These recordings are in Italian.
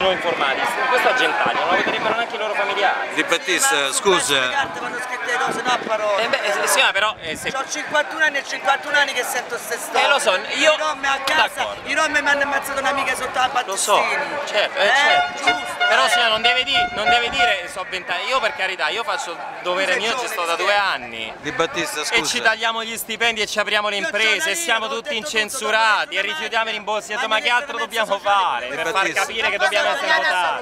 sono informati, questa gennaio non lo vedrebbero neanche i loro familiari. Di Battista, scusa. Le carte vanno scritte le cose, no a parole. Sì, ma però se... Ho 51 anni e 51 anni che sento ste storie. lo so, io... I rom a casa, i rom mi hanno ammazzato un'amica sotto la Battistini. Lo so, certo, certo. Giusto. Però signora, non deve dire so 20 anni, io per carità, io faccio il dovere mio, ci sto da 2 anni. Di Battista, scusa. E ci tagliamo gli stipendi e ci apriamo le imprese e siamo tutti incensurati e rifiutiamo i rimborsi, ma che altro dobbiamo fare per far capire che dobbiamo essere votati?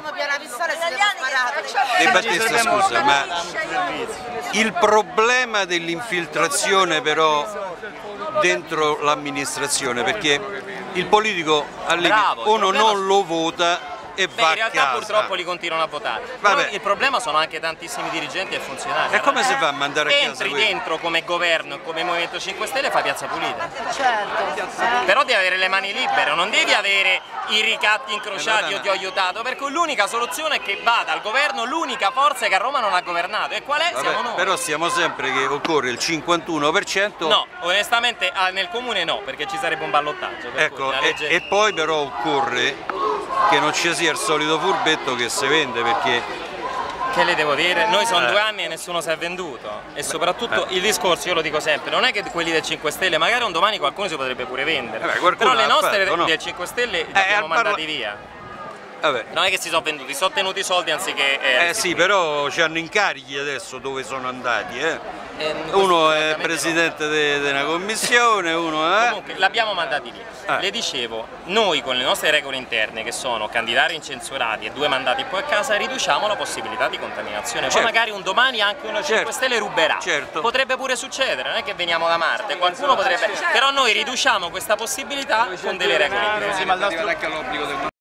Di Battista, scusa, ma il problema dell'infiltrazione però dentro l'amministrazione, perché il politico uno non lo vota e va in realtà a casa. purtroppo li continuano a votare. Però il problema sono anche tantissimi dirigenti e funzionari. E come si fa a mandare a casa entri quelli? dentro come governo e come Movimento 5 Stelle e fai piazza pulita. Certo. Però devi avere le mani libere, non devi avere i ricatti incrociati o ti ho aiutato, perché l'unica soluzione è che vada al governo l'unica forza che a Roma non ha governato. E qual è? Siamo noi. Però stiamo sempre che occorre il 51%. No, onestamente nel comune no, perché ci sarebbe un ballottaggio. Ecco, e poi però occorre che non ci sia il solito furbetto che si vende, perché... Che le devo dire? Noi sono 2 anni e nessuno si è venduto, e soprattutto il discorso, io lo dico sempre, non è che quelli del 5 Stelle, magari un domani qualcuno si potrebbe pure vendere, però le nostre del 5 Stelle li abbiamo mandati via. Non è che si sono venduti, sono tenuti i soldi anziché... sì, però hanno incarichi adesso dove sono andati, uno è presidente di una commissione, uno è... Comunque l'abbiamo mandati lì. Le dicevo, noi con le nostre regole interne, che sono candidati incensurati e 2 mandati poi a casa, riduciamo la possibilità di contaminazione. Poi magari un domani anche uno 5 Stelle ruberà. Potrebbe pure succedere, non è che veniamo da Marte, qualcuno potrebbe... Però noi riduciamo questa possibilità con delle regole interne.